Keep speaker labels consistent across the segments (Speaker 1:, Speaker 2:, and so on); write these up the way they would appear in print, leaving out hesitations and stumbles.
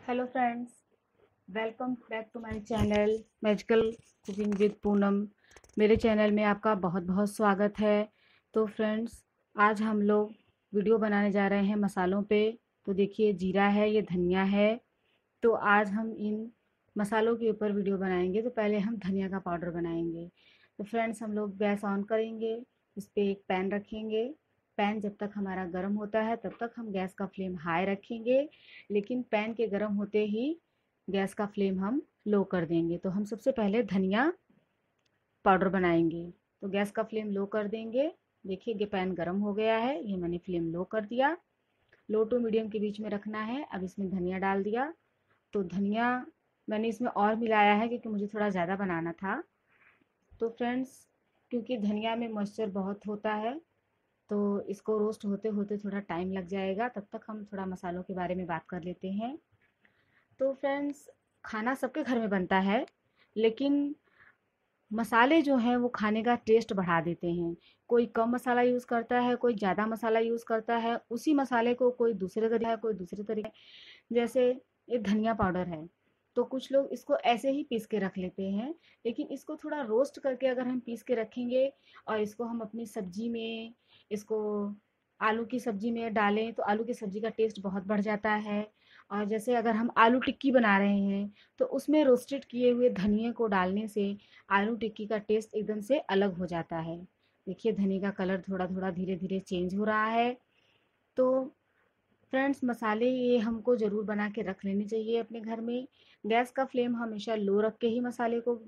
Speaker 1: Hello friends, welcome back to my channel magical cooking with Poonam. मेरे channel में आपका बहुत बहुत स्वागत है। तो फ्रेंड्स, आज हम लोग वीडियो बनाने जा रहे हैं मसालों पे। तो देखिए, जीरा है, ये धनिया है। तो आज हम इन मसालों के ऊपर वीडियो बनाएंगे। तो पहले हम धनिया का पाउडर बनाएंगे। तो फ्रेंड्स, हम लोग गैस ऑन करेंगे, इस पर एक पैन रखेंगे। पैन जब तक हमारा गर्म होता है तब तक हम गैस का फ्लेम हाई रखेंगे, लेकिन पैन के गर्म होते ही गैस का फ्लेम हम लो कर देंगे। तो हम सबसे पहले धनिया पाउडर बनाएंगे। तो गैस का फ्लेम लो कर देंगे। देखिए, ये पैन गर्म हो गया है, ये मैंने फ्लेम लो कर दिया। लो टू मीडियम के बीच में रखना है। अब इसमें धनिया डाल दिया। तो धनिया मैंने इसमें और मिलाया है क्योंकि मुझे थोड़ा ज़्यादा बनाना था। तो फ्रेंड्स, क्योंकि धनिया में मॉइस्चर बहुत होता है, तो इसको रोस्ट होते होते थोड़ा टाइम लग जाएगा। तब तक हम थोड़ा मसालों के बारे में बात कर लेते हैं। तो फ्रेंड्स, खाना सबके घर में बनता है, लेकिन मसाले जो हैं वो खाने का टेस्ट बढ़ा देते हैं। कोई कम मसाला यूज़ करता है, कोई ज़्यादा मसाला यूज़ करता है। उसी मसाले को कोई दूसरे तरीके, कोई दूसरे तरीके, जैसे ये धनिया पाउडर है, तो कुछ लोग इसको ऐसे ही पीस के रख लेते हैं। लेकिन इसको थोड़ा रोस्ट करके अगर हम पीस के रखेंगे और इसको हम अपनी सब्जी में, इसको आलू की सब्जी में डालें तो आलू की सब्जी का टेस्ट बहुत बढ़ जाता है। और जैसे अगर हम आलू टिक्की बना रहे हैं तो उसमें रोस्टेड किए हुए धनिए को डालने से आलू टिक्की का टेस्ट एकदम से अलग हो जाता है। देखिए, धनिए का कलर थोड़ा थोड़ा धीरे धीरे चेंज हो रहा है। तो फ्रेंड्स, मसाले ये हमको ज़रूर बना के रख लेने चाहिए अपने घर में। गैस का फ्लेम हमेशा लो रख के ही मसाले को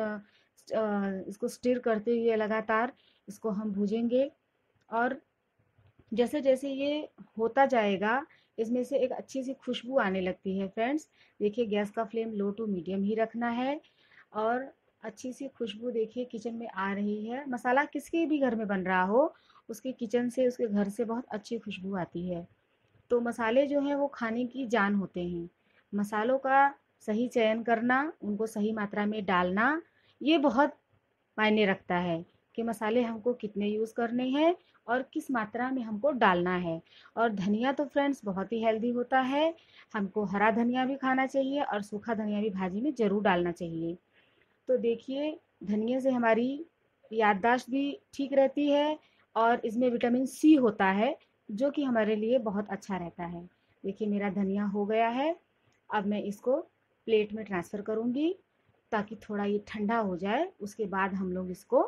Speaker 1: इसको स्टिर करते हुए लगातार इसको हम भूजेंगे। और जैसे जैसे ये होता जाएगा, इसमें से एक अच्छी सी खुशबू आने लगती है। फ्रेंड्स, देखिए, गैस का फ्लेम लो टू मीडियम ही रखना है। और अच्छी सी खुशबू देखिए किचन में आ रही है। मसाला किसके भी घर में बन रहा हो, उसके किचन से, उसके घर से बहुत अच्छी खुशबू आती है। तो मसाले जो हैं वो खाने की जान होते हैं। मसालों का सही चयन करना, उनको सही मात्रा में डालना, ये बहुत मायने रखता है कि मसाले हमको कितने यूज़ करने हैं और किस मात्रा में हमको डालना है। और धनिया तो फ्रेंड्स बहुत ही हेल्दी होता है। हमको हरा धनिया भी खाना चाहिए और सूखा धनिया भी भाजी में ज़रूर डालना चाहिए। तो देखिए, धनिया से हमारी याददाश्त भी ठीक रहती है और इसमें विटामिन सी होता है, जो कि हमारे लिए बहुत अच्छा रहता है। देखिए, मेरा धनिया हो गया है। अब मैं इसको प्लेट में ट्रांसफ़र करूँगी ताकि थोड़ा ये ठंडा हो जाए। उसके बाद हम लोग इसको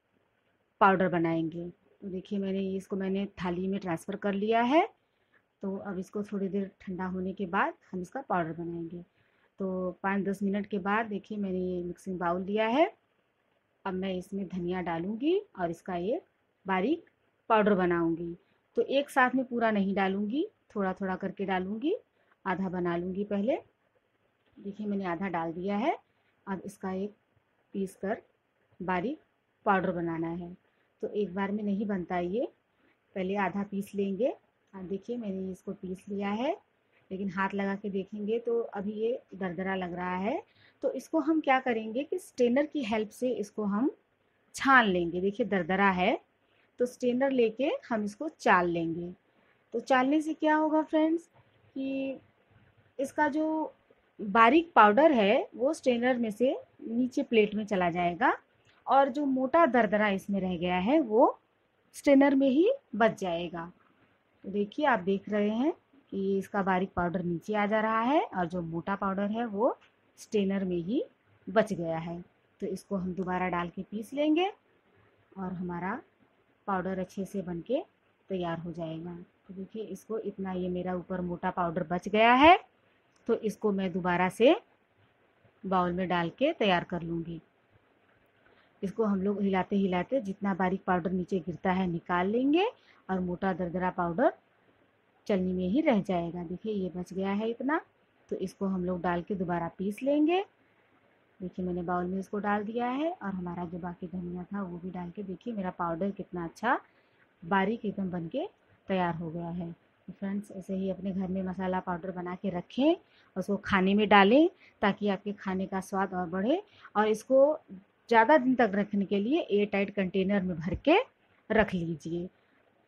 Speaker 1: पाउडर बनाएंगे। तो देखिए, मैंने थाली में ट्रांसफ़र कर लिया है। तो अब इसको थोड़ी देर ठंडा होने के बाद हम इसका पाउडर बनाएंगे। तो 5-10 मिनट के बाद देखिए, मैंने ये मिक्सिंग बाउल लिया है। अब मैं इसमें धनिया डालूंगी और इसका ये बारीक पाउडर बनाऊंगी। तो एक साथ में पूरा नहीं डालूंगी, थोड़ा थोड़ा करके डालूंगी। आधा बना लूंगी पहले। देखिए, मैंने आधा डाल दिया है। अब इसका एक पीस कर बारीक पाउडर बनाना है। तो एक बार में नहीं बनता ये, पहले आधा पीस लेंगे। देखिए, मैंने इसको पीस लिया है, लेकिन हाथ लगा के देखेंगे तो अभी ये दरदरा लग रहा है। तो इसको हम क्या करेंगे कि स्ट्रेनर की हेल्प से इसको हम छान लेंगे। देखिए, दरदरा है, तो स्ट्रेनर लेके हम इसको चाल लेंगे। तो चालने से क्या होगा फ्रेंड्स, कि इसका जो बारीक पाउडर है वो स्ट्रेनर में से नीचे प्लेट में चला जाएगा, और जो मोटा दरदरा इसमें रह गया है वो स्ट्रेनर में ही बच जाएगा। तो देखिए, आप देख रहे हैं कि इसका बारीक पाउडर नीचे आ जा रहा है और जो मोटा पाउडर है वो स्ट्रेनर में ही बच गया है। तो इसको हम दोबारा डाल के पीस लेंगे और हमारा पाउडर अच्छे से बन के तैयार हो जाएगा। तो देखिए, इसको इतना ये मेरा ऊपर मोटा पाउडर बच गया है। तो इसको मैं दोबारा से बाउल में डाल के तैयार कर लूँगी। इसको हम लोग हिलाते हिलाते जितना बारीक पाउडर नीचे गिरता है निकाल लेंगे, और मोटा दरदरा पाउडर चलनी में ही रह जाएगा। देखिए, ये बच गया है इतना। तो इसको हम लोग डाल के दोबारा पीस लेंगे। देखिए, मैंने बाउल में इसको डाल दिया है और हमारा जो बाकी धनिया था वो भी डाल के, देखिए मेरा पाउडर कितना अच्छा बारीक एकदम बन के तैयार हो गया है। तो फ्रेंड्स, ऐसे ही अपने घर में मसाला पाउडर बना के रखें और उसको खाने में डालें, ताकि आपके खाने का स्वाद और बढ़े। और इसको ज़्यादा दिन तक रखने के लिए एयर टाइट कंटेनर में भर के रख लीजिए।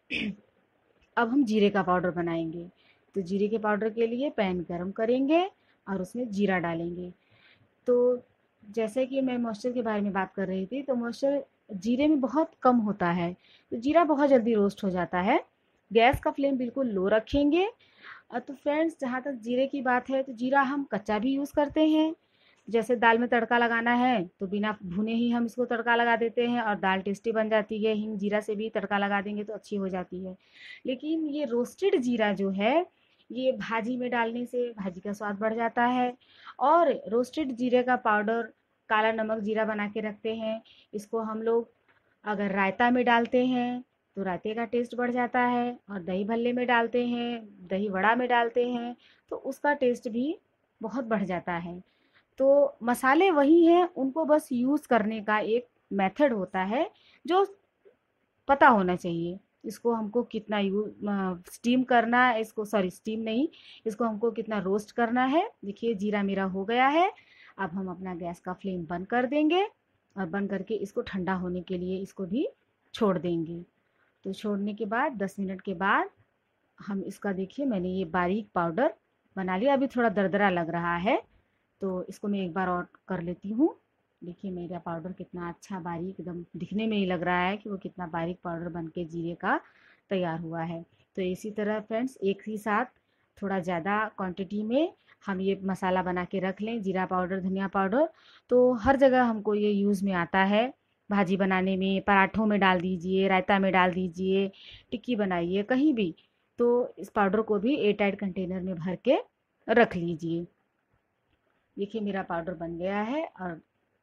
Speaker 1: अब हम जीरे का पाउडर बनाएंगे। तो जीरे के पाउडर के लिए पैन गरम करेंगे और उसमें जीरा डालेंगे। तो जैसे कि मैं मॉइस्चर के बारे में बात कर रही थी, तो मॉइस्चर जीरे में बहुत कम होता है, तो जीरा बहुत जल्दी रोस्ट हो जाता है। गैस का फ्लेम बिल्कुल लो रखेंगे। तो फ्रेंड्स, जहाँ तक जीरे की बात है, तो जीरा हम कच्चा भी यूज़ करते हैं। जैसे दाल में तड़का लगाना है तो बिना भुने ही हम इसको तड़का लगा देते हैं और दाल टेस्टी बन जाती है। हिंग जीरा से भी तड़का लगा देंगे तो अच्छी हो जाती है। लेकिन ये रोस्टेड जीरा जो है, ये भाजी में डालने से भाजी का स्वाद बढ़ जाता है। और रोस्टेड जीरे का पाउडर काला नमक जीरा बना के रखते हैं, इसको हम लोग अगर रायता में डालते हैं तो रायते का टेस्ट बढ़ जाता है, और दही भल्ले में डालते हैं, दही वड़ा में डालते हैं तो उसका टेस्ट भी बहुत बढ़ जाता है। तो मसाले वही हैं, उनको बस यूज़ करने का एक मेथड होता है जो पता होना चाहिए। इसको हमको कितना स्टीम करना है, इसको सॉरी स्टीम नहीं, इसको हमको कितना रोस्ट करना है। देखिए जीरा मेरा हो गया है। अब हम अपना गैस का फ्लेम बंद कर देंगे और बंद करके इसको ठंडा होने के लिए इसको भी छोड़ देंगे। तो छोड़ने के बाद 10 मिनट के बाद हम इसका, देखिए मैंने ये बारीक पाउडर बना लिया। अभी थोड़ा दरदरा लग रहा है तो इसको मैं एक बार और कर लेती हूँ। देखिए मेरा पाउडर कितना अच्छा बारीक, एकदम दिखने में ही लग रहा है कि वो कितना बारीक पाउडर बन के जीरे का तैयार हुआ है। तो इसी तरह फ्रेंड्स, एक ही साथ थोड़ा ज़्यादा क्वांटिटी में हम ये मसाला बना के रख लें, जीरा पाउडर धनिया पाउडर। तो हर जगह हमको ये यूज़ में आता है। भाजी बनाने में, पराठों में डाल दीजिए, रायता में डाल दीजिए, टिक्की बनाइए, कहीं भी। तो इस पाउडर को भी एयर टाइट कंटेनर में भर के रख लीजिए। देखिए मेरा पाउडर बन गया है और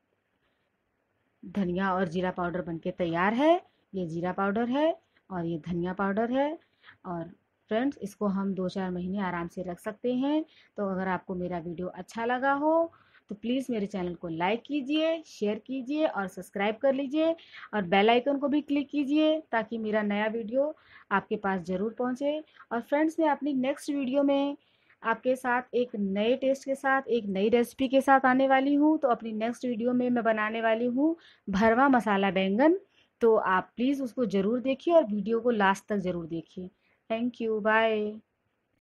Speaker 1: धनिया और जीरा पाउडर बनके तैयार है। ये जीरा पाउडर है और ये धनिया पाउडर है। और फ्रेंड्स, इसको हम 2-4 महीने आराम से रख सकते हैं। तो अगर आपको मेरा वीडियो अच्छा लगा हो तो प्लीज़ मेरे चैनल को लाइक कीजिए, शेयर कीजिए और सब्सक्राइब कर लीजिए, और बेल आइकन को भी क्लिक कीजिए ताकि मेरा नया वीडियो आपके पास ज़रूर पहुंचे। और फ्रेंड्स, मैं अपनी नेक्स्ट वीडियो में आपके साथ एक नए टेस्ट के साथ, एक नई रेसिपी के साथ आने वाली हूँ। तो अपनी नेक्स्ट वीडियो में मैं बनाने वाली हूँ भरवा मसाला बैंगन। तो आप प्लीज़ उसको ज़रूर देखिए और वीडियो को लास्ट तक ज़रूर देखिए। Thank you, bye.